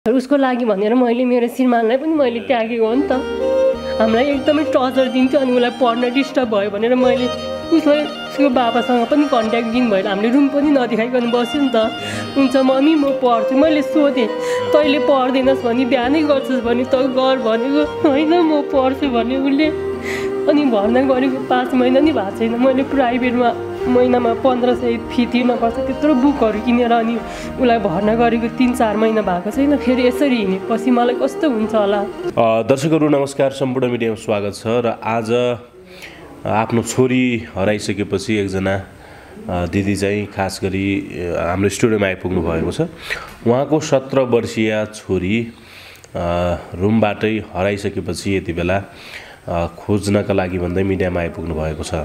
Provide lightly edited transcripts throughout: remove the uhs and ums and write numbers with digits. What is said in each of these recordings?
उसको लागि भनेर मैले मेरो श्रीमानलाई पनि मैले त्यागेको हो नि त। हामीलाई एकदमै टर्चर दिन्थ्यो अनि उसलाई पढ्न डिस्टर्ब भयो भनेर मैले उसको बाबासँग पनि कन्ट्याक्ट दिनु भएन। हामीले रुम पनि नदेखाइकन बस्यो नि त। हुन्छ मम्मी म पढ्छु। मैले सोधेँ तैँले पढ्दैनस् भने बिहानै गर्छस् भने त गर भनेको, होइन म पढ्छु भने उसले। अनि भर्ना गरेको 5 महिना नि भएको छैन। मैले प्राइभेटमा महिनामा 1500 फी तिर्नुपर्छ, त्यत्रो बुकहरू किनेर अनि उसलाई भर्ना गरेको 3-4 महिना भएको छैन। फेरि यसरी हिँडेपछि मलाई कस्तो हुन्छ होला। दर्शकहरू नमस्कार, सम्पूर्ण मिडियामा स्वागत छ। र आज आफ्नो छोरी हराइसकेपछि एकजना दिदी चाहिँ खास गरी हाम्रो स्टुडियोमा आइपुग्नु भएको छ। उहाँको 17 वर्षीय छोरी रुमबाटै हराइसकेपछि यति बेला खोज्नका लागि भन्दै मिडियामा आइपुग्नु भएको छ।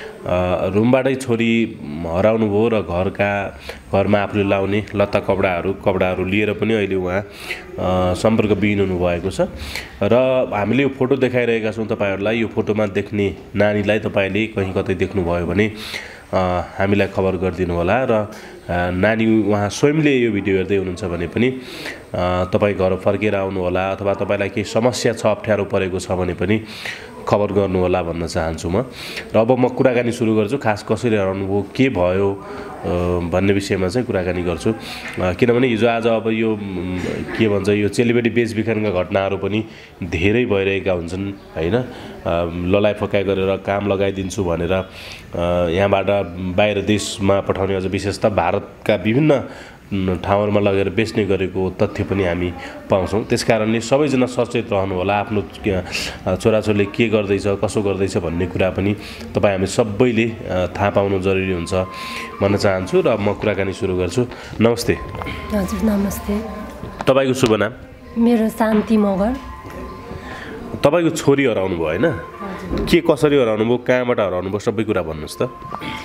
रुमबाटै छोरी हराउनु भयो र घरमा आफूले लाउने लत्ता कपडाहरू लिएर पनि अहिले उहाँ सम्पर्कविहीन हुनुभएको छ। र हामीले यो फोटो देखाइरहेका छौँ तपाईँहरूलाई। यो फोटोमा देख्ने नानीलाई तपाईँले कहीँ कतै देख्नुभयो भने हामीलाई खबर गरिदिनु होला। र नानी उहाँ स्वयंले यो भिडियो हेर्दै हुनुहुन्छ भने पनि तपाईँ घर फर्केर आउनु होला, अथवा तपाईँलाई केही समस्या छ, अप्ठ्यारो परेको छ भने पनि खबर गर्नु होला भन्न चाहन्छु म। र अब म कुराकानी सुरु गर्छु। खास कसरी हराउनुभयो, के भयो भन्ने विषयमा चाहिँ कुराकानी गर्छु। किनभने हिजो आज अब यो के भन्छ, यो चेलीबेटी बेचबिखनका घटनाहरू पनि धेरै भइरहेका हुन्छन्, होइन। ललाइ फकाइ गरेर काम लगाइदिन्छु भनेर यहाँबाट बाहिर देशमा पठाउने, अझ विशेषतः भारतका विभिन्न ठाउँहरूमा लगेर बेच्ने गरेको तथ्य पनि हामी पाउँछौँ। त्यसकारणले सबैजना सचेत रहनु होला। आफ्नो छोराछोरीले के गर्दैछ, कसो गर्दैछ भन्ने कुरा पनि तपाईँ हामी सबैले थाहा पाउनु जरुरी हुन्छ भन्न चाहन्छु। र म कुराकानी सुरु गर्छु। नमस्ते। हजुर नमस्ते। तपाईँको शुभ नाम? मेरो शान्ति मगर। तपाईँको छोरी हराउनु भयो, होइन? के कसरी हराउनु भयो, कहाँबाट हराउनु भयो, सबै कुरा भन्नुहोस् त।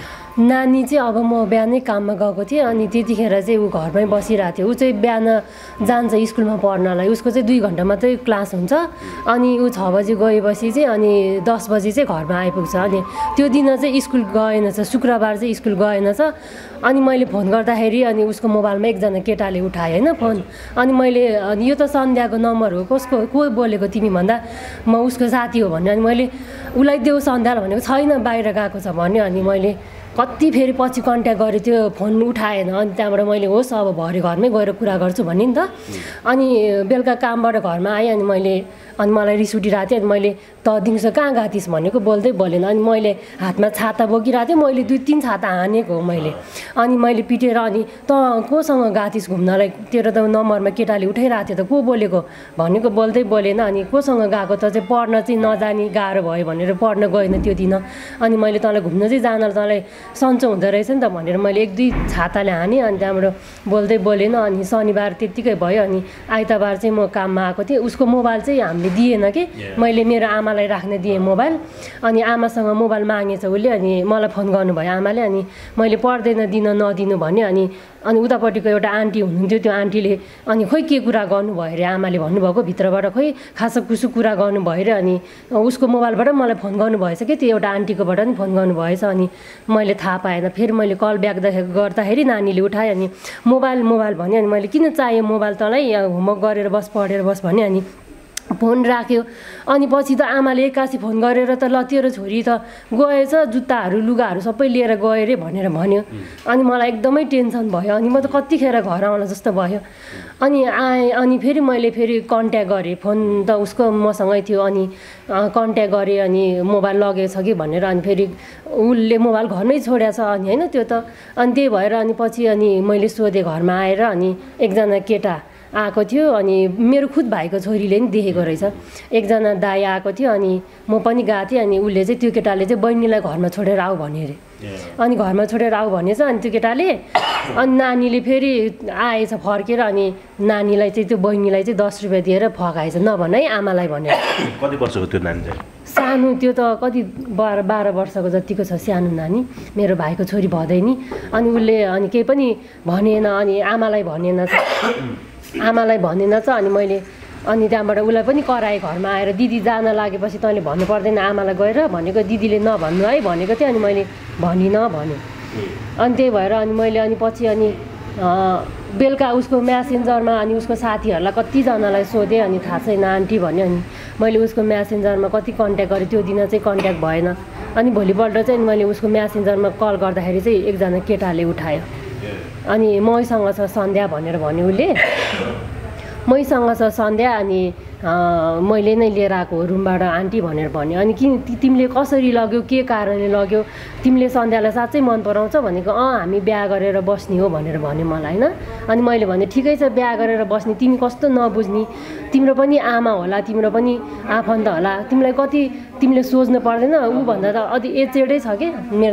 नानी चाहिँ अब म बिहानै काममा गएको थिएँ अनि त्यतिखेर चाहिँ ऊ घरमै बसिरहेको थियो। ऊ चाहिँ बिहान जान्छ स्कुलमा पढ्नलाई। उसको चाहिँ 2 घन्टा मात्रै क्लास हुन्छ। अनि ऊ 6 बजी गएपछि चाहिँ अनि 10 बजी चाहिँ घरमा आइपुग्छ। अनि त्यो दिन चाहिँ स्कुल गएनछ, शुक्रबार चाहिँ स्कुल गएनछ। अनि मैले फोन गर्दाखेरि अनि उसको मोबाइलमा एकजना केटाले उठाए, होइन फोन। अनि मैले यो त सन्ध्याको नम्बर हो, को बोलेको तिमी भन्दा म उसको साथी हो भन्यो। अनि मैले उसलाई देऊ सन्ध्यालाई भनेको छैन, बाहिर गएको छ भन्यो। अनि मैले कति फेरि पछि कन्ट्याक्ट गरेँ, त्यो फोन उठाएन। अनि त्यहाँबाट मैले होस् अब भरे घरमै गएर कुरा गर्छु भन्ने नि त। अनि बेलुका कामबाट घरमा आएँ अनि मलाई रिस उठिरहेको थियो। अनि मैले त दिउँसो कहाँ गएको थिइस् भनेको बोल्दै बोलेन। अनि मैले हातमा छाता बोकिरहेको थिएँ। मैले 2-3 छाता हानेको हो मैले। अनि मैले पिटेर अनि त कोसँग गएको थिइस् घुम्नलाई, तेरो त नम्बरमा केटाले उठाइरहेको थियो त, को बोलेको भनेको बोल्दै बोलेन। अनि कोसँग गएको त चाहिँ पढ्न चाहिँ नजानी गाह्रो भयो भनेर पढ्न गएन त्यो दिन। अनि मैले तँलाई घुम्न चाहिँ जान तँलाई सन्चो हुँदो रहेछ नि त भनेर मैले 1-2 छाताले हानेँ। अनि त्यहाँबाट बोल्दै बोलेन। अनि शनिबार त्यत्तिकै भयो। अनि आइतबार चाहिँ म काममा आएको थिएँ। उसको मोबाइल चाहिँ हामीले दिएन कि, मैले मेरो आमालाई राख्न दिएँ मोबाइल। अनि आमासँग मोबाइल मागेछ उसले। अनि मलाई फोन गर्नुभयो आमाले। अनि मैले पढ्दैन नदिनु भन्यो। अनि उतापट्टिको एउटा आन्टी हुनुहुन्थ्यो, त्यो आन्टीले अनि खोइ के कुरा गर्नुभयो अरे, आमाले भन्नुभएको भित्रबाट खोइ खासकुसु कुरा गर्नुभयो अरे। अनि उसको मोबाइलबाट मलाई फोन गर्नुभएछ कि, त्यो एउटा आन्टीकोबाट नि फोन गर्नुभएछ। अनि मैले थाहा पाएन। फेरि मैले कल ब्याक गर्दाखेरि नानीले उठाएँ। अनि मोबाइल भन्यो। अनि मैले किन चाहियो मोबाइल तँलाई, होमवर्क गरेर बस, पढेर बस भन्यो। अनि फोन राख्यो। अनि पछि त आमाले एक्कासी फोन गरेर त ल तेरो छोरी त गएछ, जुत्ताहरू लुगाहरू सबै लिएर गयो अरे भनेर भन्यो। अनि मलाई एकदमै टेन्सन भयो। अनि म त कतिखेर घर आउला जस्तो भयो। अनि आएँ। अनि फेरि मैले कन्ट्याक्ट गरेँ, फोन त उसको मसँगै थियो। अनि कन्ट्याक्ट गरेँ अनि मोबाइल लगेछ कि भनेर। अनि फेरि उसले मोबाइल घरमै छोडेछ अनि, होइन त्यो त। अनि त्यही भएर अनि पछि अनि मैले सोधेँ घरमा आएर। अनि एकजना केटा आएको थियो। अनि मेरो खुद भाइको छोरीले नि देखेको रहेछ। एकजना दाइ आएको थियो। अनि म पनि गएको थिएँ। अनि उसले चाहिँ त्यो केटाले चाहिँ बहिनीलाई घरमा छोडेर आऊ भन्यो अरे। अनि घरमा छोडेर आऊ भनेछ। अनि त्यो केटाले अनि नानीले फेरि आएछ फर्केर। अनि नानीलाई चाहिँ त्यो बहिनीलाई चाहिँ 10 रुपियाँ दिएर फकाएछ, नभन है आमालाई भनेर। कति वर्षको त्यो नानी चाहिँ? सानो, त्यो त कति 12 वर्षको जतिको छ, सानो नानी, मेरो भाइको छोरी भदै नि। अनि उसले अनि केही पनि भनेन। अनि आमालाई भनेन छ। अनि मैले अनि त्यहाँबाट उसलाई पनि कराएँ घरमा आएर। दिदी जान लागेपछि तैँले भन्नु पर्दैन आमालाई गएर भनेको, दिदीले नभन्नु है भनेको थियो। अनि मैले भनिनँ भन्यो। अनि त्यही भएर अनि मैले अनि पछि अनि बेलुका उसको म्यासेन्जरमा अनि उसको साथीहरूलाई कतिजनालाई सोधेँ अनि थाहा छैन आन्टी भन्यो। अनि मैले उसको म्यासेन्जरमा कति कन्ट्याक्ट गरेँ, त्यो दिन चाहिँ कन्ट्याक्ट भएन। अनि भोलिपल्ट चाहिँ मैले उसको म्यासेन्जरमा कल गर्दाखेरि चाहिँ एकजना केटाले उठायो। अनि मैसँग छ सन्ध्या भनेर भन्यो उसले। मैसँग छ सन्ध्या अनि मैले नै लिएर आएको हो रुमबाट आन्टी भनेर भन्यो। अनि तिमीले कसरी लग्यौ, के कारणले लग्यौ, तिमीले सन्ध्यालाई साँच्चै मन पराउँछ भनेको हामी बिहा गरेर बस्ने हो भनेर भन्यो मलाई होइन। अनि मैले भने ठिकै छ बिहा गरेर बस्ने, तिमी कस्तो नबुझ्ने, तिम्रो पनि आमा होला, तिम्रो पनि आफन्त होला, तिमीलाई कति तिमीले सोच्नु पर्दैन। ऊ भन्दा त अझै एजेडै छ कि मेरो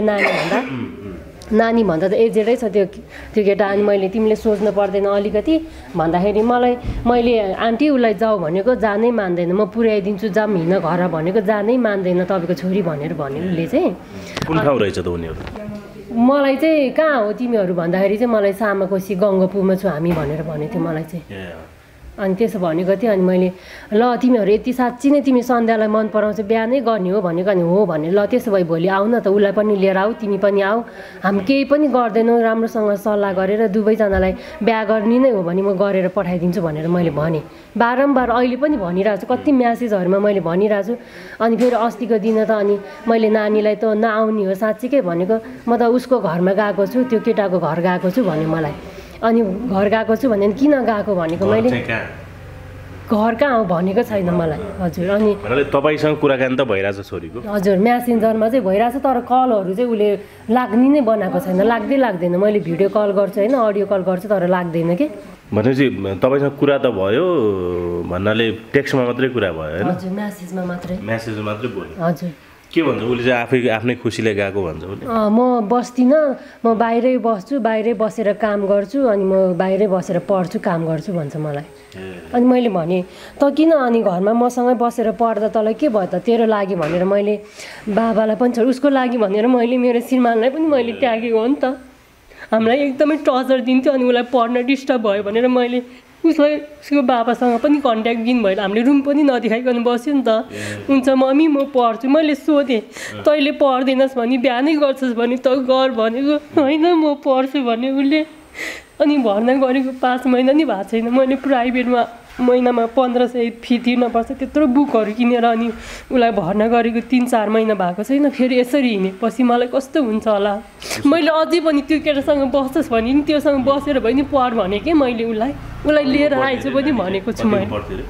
नानी भन्दा त एजेडै छ त्यो केटा। अनि मैले तिमीले सोच्नु पर्दैन अलिकति भन्दाखेरि मैले आन्टी उसलाई जाऊ भनेको जानै मान्दैन, म पुर्याइदिन्छु जाम हिँड घर भनेको जानै मान्दैन तपाईँको छोरी भनेर भन्यो उसले चाहिँ। कुन ठाउँ रहेछ त उनीहरू? मलाई चाहिँ कहाँ हो तिमीहरू भन्दाखेरि चाहिँ मलाई सामाकोसी गङ्गापुरमा छु हामी भनेर भनेको थियो मलाई चाहिँ। अनि त्यसो भनेको थियो। अनि मैले ल तिमीहरू यति साँच्ची नै तिमी सन्ध्यालाई मन पराउँछ बिहा नै गर्ने हो भनेको। अनि हो भने ल त्यसो भए भोलि आऊ न त, उसलाई पनि लिएर आऊ, तिमी पनि आऊ, हामी केही पनि गर्दैनौँ, राम्रोसँग सल्लाह गरेर दुवैजनालाई बिहा गर्ने नै हो भने म गरेर पठाइदिन्छु भनेर मैले भनेँ। बारम्बार अहिले पनि भनिरहेको छु, कति म्यासेजहरूमा मैले भनिरहेको छु। अनि फेरि अस्तिको दिन त अनि मैले नानीलाई त नआउने हो साँच्चीकै भनेको, म त उसको घरमा गएको छु, त्यो केटाको घर गएको छु भन्यो मलाई। अनि घर गएको छु भने किन गएको भनेको मैले घर कहाँ हो भनेको छैन मलाई। हजुर अनि तपाईँसँग कुराकानी त भइरहेछ छोरीको? हजुर म्यासेन्जरमा चाहिँ भइरहेछ, तर कलहरू चाहिँ उसले लाग्ने नै बनाएको छैन, लाग्दैन। मैले भिडियो कल गर्छु होइन, अडियो कल गर्छु तर लाग्दैन कि। भनेपछि तपाईँसँग कुरा त भयो भन्नाले टेक्स्टमा मात्रै कुरा भयो होइन? हजुर म्यासेजमा मात्रै बोल्यो। हजुर के भन्छ उसले चाहिँ आफ्नै खुसीले गएको भन्छ उसले? म बस्दिनँ, म बाहिरै बस्छु, बाहिरै बसेर काम गर्छु, अनि म बाहिरै बसेर पढ्छु काम गर्छु भन्छ मलाई। अनि मैले भने त किन अनि घरमा मसँगै बसेर पढ्दा तँलाई के भयो त तेरो लागि भनेर मैले बाबालाई पनि छोड उसको लागि भनेर मैले मेरो श्रीमानलाई पनि मैले त्यागेको हो नि त। हामीलाई एकदमै टर्चर दिन्थ्यो अनि उसलाई पढ्न डिस्टर्ब भयो भनेर मैले उसलाई उसको बाबासँग पनि कन्ट्याक्ट दिनु भएन, हामीले रुम पनि नदेखाइकन बस्यो नि त। हुन्छ मम्मी म पढ्छु, मैले सोधेँ तैँले पढ्दैनस् भने बिहा नै गर्छस् भने त गर भनेको, होइन म पढ्छु भने उसले। अनि भर्ना गरेको 5 महिना नि भएको छैन, मैले प्राइभेटमा महिनामा 1500 फी तिर्नुपर्छ, त्यत्रो बुकहरू किनेर अनि उसलाई भर्ना गरेको 3-4 महिना भएको छैन। फेरि यसरी हिँडेपछि मलाई कस्तो हुन्छ होला। मैले अझै पनि त्यो केटासँग बस्छस् भने नि त्योसँग बसेर भए नि पढ भने कि मैले उसलाई लिएर आएछु पनि भनेको छु मैले।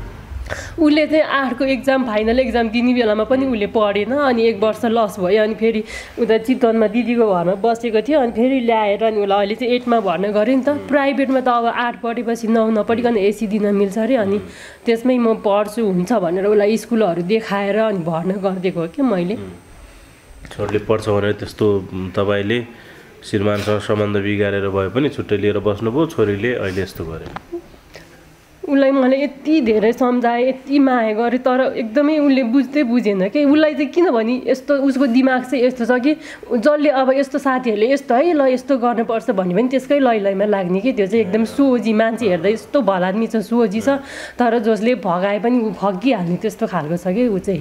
उसले चाहिँ 8को एक्जाम फाइनल एक्जाम दिने बेलामा पनि उसले पढेन, अनि 1 वर्ष लस भयो। अनि फेरि उता चितवनमा दिदीको घरमा बसेको थियो, अनि फेरि ल्याएर अनि उसलाई अहिले चाहिँ 8मा भर्ना गऱ्यो नि त। प्राइभेटमा त अब 8 पढेपछि 9 नपढिकन एसी दिन मिल्छ अरे, अनि त्यसमै म पढ्छु हुन्छ भनेर उसलाई स्कुलहरू देखाएर अनि भर्ना गरिदिएको हो कि मैले। छोरीले पढ्छ भनेर त्यस्तो तपाईँले श्रीमानसँग सम्बन्ध बिगारेर भए पनि छुट्टै लिएर बस्नुभयो, छोरीले अहिले यस्तो गर्यो। उसलाई मैले यति धेरै सम्झाएँ, यति माया गरेँ, तर एकदमै उसले बुझेन कि। उसलाई चाहिँ किनभने यस्तो उसको दिमाग चाहिँ यस्तो छ कि जसले अब यस्तो साथीहरूले यस्तो है ल यस्तो गर्नुपर्छ भन्यो भने त्यसकै लैमा लाग्ने कि। त्यो चाहिँ एकदम सोझी मान्छे हेर्दा यस्तो भलाद्मी छ, सोझी छ, तर जसले भगाए पनि ऊ फगिहाल्ने त्यस्तो खालको छ कि ऊ चाहिँ।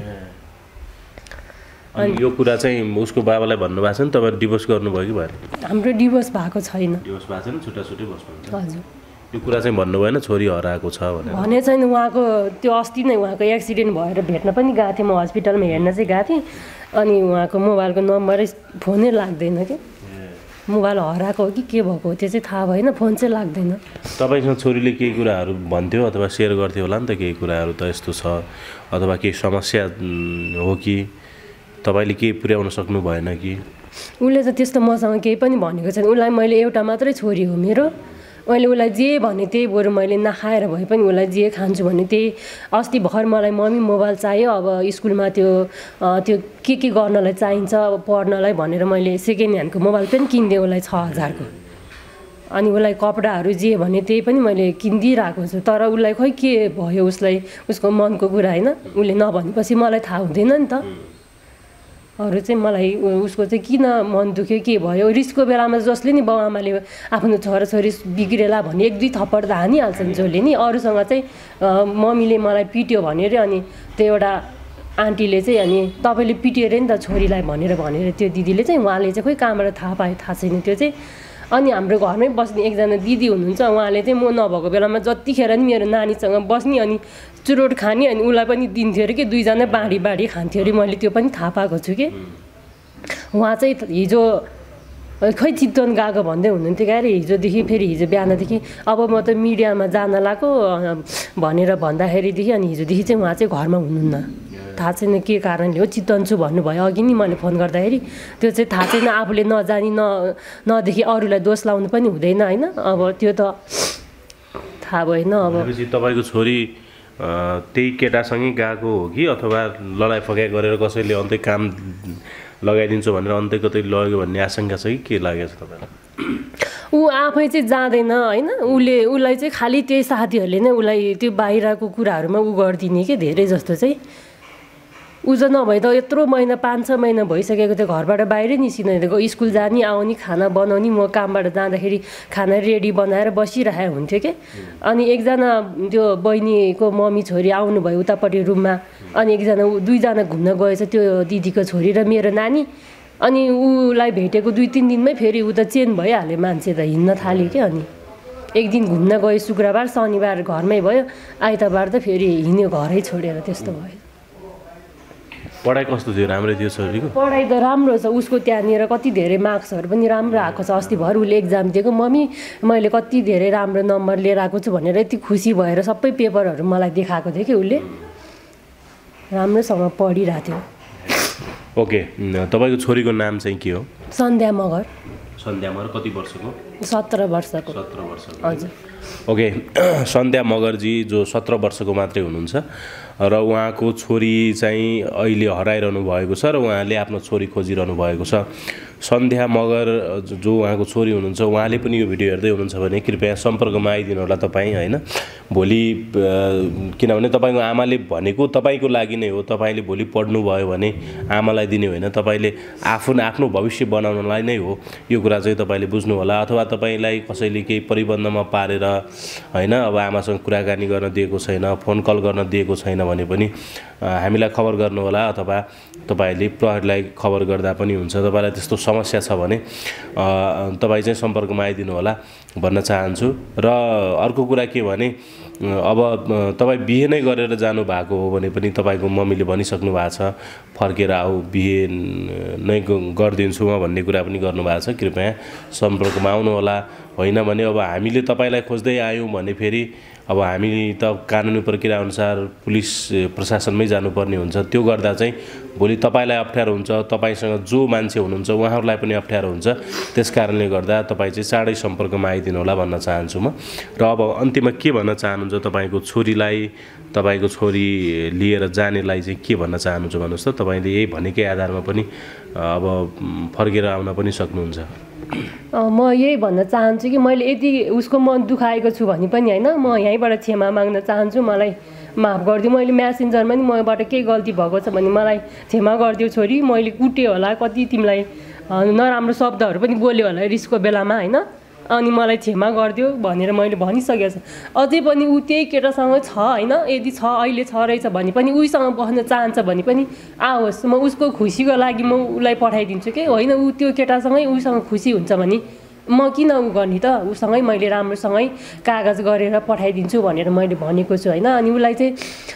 अनि यो कुरा चाहिँ उसको बाबालाई भन्नुभएको छ नि, तपाईँ डिभोर्स गर्नुभयो कि भएन? हाम्रो डिभोर्स भएको छैन। डिभोर्स भएको छैन, छुट्टै बस्नुहुन्छ? हजुर। यो कुरा चाहिँ भन्नु भएन छोरी हराएको छ भनेर? भने छैन। उहाँको त्यो अस्ति नै उहाँको एक्सिडेन्ट भएर भेट्न पनि गएको थिएँ, म हस्पिटलमा हेर्न चाहिँ गएको थिएँ। अनि उहाँको मोबाइलको नम्बरै फोनै लाग्दैन कि, मोबाइल हराएको हो कि के भएको हो त्यो चाहिँ थाहा भएन, फोन चाहिँ लाग्दैन। तपाईँसँग छोरीले केही कुराहरू भन्थ्यो अथवा सेयर गर्थ्यो होला नि त, केही कुराहरू त यस्तो छ अथवा केही समस्या हो कि तपाईँले केही पुर्याउन सक्नु भएन कि? उसले त त्यस्तो मसँग केही पनि भनेको छैन। उसलाई मैले एउटा मात्रै छोरी हो मेरो, मैले उसलाई जे भने त्यही बरु मैले नखाएर भए पनि उसलाई जे खान्छु भने त्यही। अस्ति भर्खर मलाई मम्मी मोबाइल चाहियो, अब स्कुलमा त्यो के गर्नलाई चाहिन्छ पढ्नलाई भनेर मैले सेकेन्ड ह्यान्डको मोबाइल पनि किनिदिएँ उसलाई 6000को। अनि उसलाई कपडाहरू जे भने त्यही पनि मैले किनिदिइरहेको छु, तर उसलाई खोइ के भयो, उसको मनको कुरा होइन, उसले नभनेपछि मलाई थाहा हुँदैन नि त। अरू चाहिँ मलाई उसको चाहिँ किन मन दुख्यो के भयो, रिसको बेलामा जसले नि बाउ आमाले आफ्नो छोराछोरी बिग्रेला भने 1-2 थप्पड त हानिहाल्छन् जसले नि। अरूसँग चाहिँ मम्मीले मलाई पिट्यो भने रे, अनि त्यो एउटा आन्टीले चाहिँ अनि तपाईँले पिट्यो अरे नि त छोरीलाई भनेर त्यो दिदीले चाहिँ, उहाँले चाहिँ खोइ कहाँबाट थाहा छैन त्यो चाहिँ। अनि हाम्रो घरमै बस्ने एकजना दिदी हुनुहुन्छ, उहाँले चाहिँ म नभएको बेलामा जतिखेर नि मेरो नानीसँग बस्ने अनि चुरोट खाने अनि उसलाई पनि दिन्थ्यो अरे कि दुईजना बाँडी बाँडी खान्थ्यो अरे। मैले त्यो पनि थाहा पाएको छु कि उहाँ चाहिँ हिजो खै चितवन गएको भन्दै हुनुहुन्थ्यो क्या अरे हिजोदेखि। फेरि हिजो बिहानदेखि अब म त मिडियामा जान लागेको भनेर भन्दाखेरिदेखि अनि हिजोदेखि चाहिँ उहाँ चाहिँ घरमा हुनुहुन्न। थाहा छैन के कारणले हो, चितवन छु भन्नुभयो अघि नि मैले फोन गर्दाखेरि। त्यो चाहिँ थाहा छैन, आफूले नजानी नदेखि अरूलाई दोष लाउनु पनि हुँदैन होइन। अब त्यो त थाहा भएन। अब तपाईँको छोरी त्यही केटासँगै गएको हो कि अथवा लडाइँ फकाइ गरेर कसैले अन्तै काम लगाइदिन्छ भनेर अन्तै कतै लग्यो भन्ने आशंका छ कि के लागेको छ तपाईँलाई? ऊ आफै चाहिँ जाँदैन होइन, उसलाई चाहिँ खालि त्यही साथीहरूले नै उसलाई त्यो बाहिरको कुराहरूमा ऊ गरिदिने कि धेरै जस्तो चाहिँ। ऊ चाहिँ नभए त यत्रो महिना 5-6 महिना भइसकेको थियो घरबाट बाहिरै निस्किँदैन थियो। स्कुल जाने आउने खाना बनाउने, म कामबाट जाँदाखेरि खाना रेडी बनाएर बसिरहेको हुन्थ्यो कि। अनि एकजना त्यो बहिनीको मम्मी छोरी आउनुभयो उतापट्टि रुममा, अनि दुईजना घुम्न गएछ त्यो दिदीको छोरी र मेरो नानी। अनि उसलाई भेटेको 2-3 दिनमै फेरि ऊ त चेन्ज भइहाल्यो, मान्छे त हिँड्न थाल्यो कि। अनि एक दिन घुम्न गयो शुक्रबार, शनिबार घरमै भयो, आइतबार त फेरि हिँड्यो घरै छोडेर, त्यस्तो भयो। पढाइ कस्तो थियो? राम्रै थियो छोरीको? पढाइ त राम्रो छ उसको, त्यहाँनिर कति धेरै मार्क्सहरू पनि राम्रो आएको छ। अस्ति भर उसले एक्जाम दिएको, मम्मी मैले कति धेरै राम्रो नम्बर लिएर आएको छु भनेर यति खुसी भएर सबै पेपरहरू मलाई देखाएको थियो कि। उसले राम्रोसँग पढिरहेको थियो। ओके, तपाईँको छोरीको नाम चाहिँ के हो? सन्ध्या मगर। सन्ध्या मगर कति वर्षको? 17 वर्षको। 17 वर्षको, हजुर। ओके, सन्ध्या मगरजी जो 17 वर्षको मात्रै हुनुहुन्छ र उहाँको छोरी चाहिँ अहिले हराइरहनु भएको छ र उहाँले आफ्नो छोरी खोजिरहनु भएको छ। सन्ध्या मगर जो उहाँको छोरी हुनुहुन्छ, उहाँले पनि यो भिडियो हेर्दै हुनुहुन्छ भने कृपया सम्पर्कमा आइदिनु होला तपाईँ होइन। भोलि किनभने तपाईँको आमाले भनेको तपाईँको लागि नै हो। तपाईँले भोलि पढ्नुभयो भने आमालाई दिने होइन, तपाईँले आफ्नो भविष्य बनाउनलाई नै हो। यो कुरा चाहिँ तपाईँले बुझ्नु होला। अथवा तपाईँलाई कसैले केही परिबन्धमा पारेर होइन अब आमासँग कुराकानी गर्न दिएको छैन, फोन कल गर्न दिएको छैन भने पनि हामीलाई खबर गर्नु होला। अथवा तपाईँले प्रहरीलाई खबर गर्दा पनि हुन्छ। तपाईँलाई त्यस्तो समस्या छ भने तपाईँ चाहिँ सम्पर्कमा आइदिनु होला भन्न चाहन्छु। र अर्को कुरा के भने अब तपाईँ बिहे नै गरेर जानुभएको हो भने पनि तपाईँको मम्मीले भनिसक्नु भएको छ फर्केर आऊ, बिहे नै गरिदिन्छु म भन्ने कुरा पनि गर्नुभएको छ। कृपया सम्पर्कमा आउनु होला। होइन भने अब हामीले तपाईँलाई खोज्दै आयौँ भने फेरि अब हामी त कानुनी प्रक्रिया अनुसार पुलिस प्रशासनमै जानुपर्ने हुन्छ। त्यो गर्दा चाहिँ भोलि तपाईँलाई अप्ठ्यारो हुन्छ, तपाईँसँग जो मान्छे हुनुहुन्छ उहाँहरूलाई पनि अप्ठ्यारो हुन्छ। त्यस कारणले गर्दा तपाईँ चाहिँ चाँडै सम्पर्कमा आइदिनु होला भन्न चाहन्छु म। र अब अन्त्यमा के भन्न चाहनुहुन्छ तपाईँको छोरीलाई, तपाईँको छोरी लिएर जानेलाई चाहिँ के भन्न चाहनुहुन्छ भन्नुहोस् त। तपाईँले यही भनेकै आधारमा पनि अब फर्केर आउन पनि सक्नुहुन्छ। म यही भन्न चाहन्छु कि मैले यदि उसको मन दुखाएको छु भने पनि होइन, म यहीँबाट क्षमा माग्न चाहन्छु। मलाई माफ गरिदियो। मैले म्यासेन्जरमा नि मबाट केही गल्ती भएको छ भने मलाई क्षमा गरिदियो छोरी। मैले कुटेँ होला, कति तिमीलाई नराम्रो शब्दहरू पनि बोल्यो होला रिसको बेलामा होइन, अनि मलाई क्षमा गरिदियो भनेर मैले भनिसकेको छु। अझै पनि ऊ त्यही केटासँग छ होइन, यदि छ अहिले छ रहेछ भने पनि उहीसँग बस्न चाहन्छ भने पनि आओस्। म उसको खुसीको लागि म उसलाई पठाइदिन्छु कि होइन। ऊ त्यो केटासँगै उसँग खुसी हुन्छ भने म किन ऊ गर्ने त, उसँगै मैले राम्रोसँगै कागज गरेर पठाइदिन्छु भनेर मैले भनेको छु होइन। अनि उसलाई चाहिँ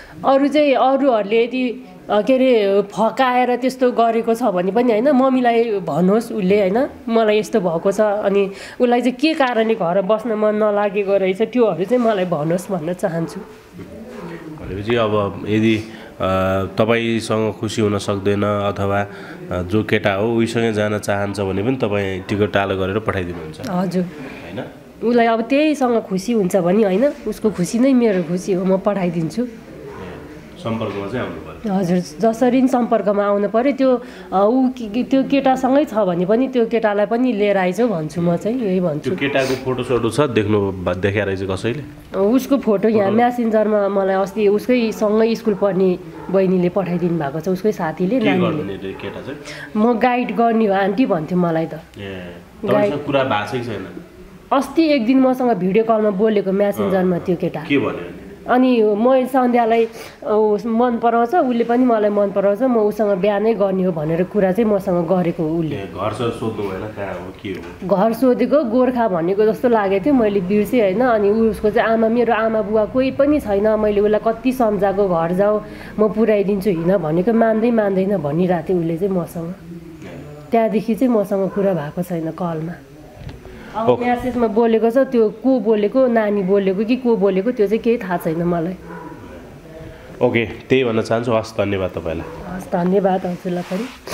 अरूहरूले यदि के अरे फकाएर त्यस्तो गरेको छ भने पनि होइन, मम्मीलाई भन्नुहोस् उसले होइन मलाई यस्तो भएको छ अनि उसलाई चाहिँ के कारणले घर बस्न मन नलागेको रहेछ त्योहरू चाहिँ मलाई भन्नुहोस् भन्न चाहन्छु। भनेपछि अब यदि तपाईँसँग खुसी हुन सक्दैन अथवा जो केटा हो उहीसँगै जान चाहन्छ भने पनि तपाईँ टिकट टालो गरेर पठाइदिनुहुन्छ? हजुर होइन, उसलाई अब त्यहीसँग खुसी हुन्छ भने होइन, उसको खुसी नै मेरो खुसी हो, म पठाइदिन्छु। सम्पर्कमा चाहिँ आउनु पर्यो। हजुर जसरी नि सम्पर्कमा आउनु पर्यो। त्यो केटासँगै छ भने पनि त्यो केटालाई पनि लिएर आइज भन्छु म चाहिँ, यही भन्छु। त्यो केटाको फोटोसोटो छ देखा रहेछ कसैले? उसको फोटो यहाँ म्यासेन्जरमा मलाई अस्ति उसकै सँगै स्कुल पढ्ने बहिनीले पठाइदिनु भएको छ, उसकै साथीले नानीले। केटा चाहिँ म गाइड गर्ने हो आन्टी भन्थ्यो मलाई त। कुरा भएको छैन? अस्ति एक दिन मसँग भिडियो कलमा बोलेको म्यासेन्जरमा त्यो केटा। के भन्यो? अनि मैले सन्ध्यालाई मन पराउँछ उसले पनि मलाई मन पराउँछ म उसँग बिहा नै गर्ने हो भनेर कुरा चाहिँ मसँग गरेको हो उसले घरसर सोध्नु भएन कहाँ हो के हो घर सोधेको गोर्खा भनेको जस्तो लागेको थियो मैले बिर्सेँ होइन अनि उसको चाहिँ मेरो आमा बुवा कोही पनि छैन मैले उसलाई कति सम्झाएको घर जाऊ म पुऱ्याइदिन्छु हिँड भनेको मान्दैन भनिरहेको थियो उसले चाहिँ मसँग त्यहाँदेखि चाहिँ मसँग कुरा भएको छैन कलमा अब म्यासेजमा बोलेको छ त्यो को बोलेको नानी बोलेको कि को बोलेको त्यो चाहिँ केही थाहा छैन मलाई ओके त्यही भन्न चाहन्छु हस् धन्यवाद तपाईँलाई हस् धन्यवाद हजुरलाई पनि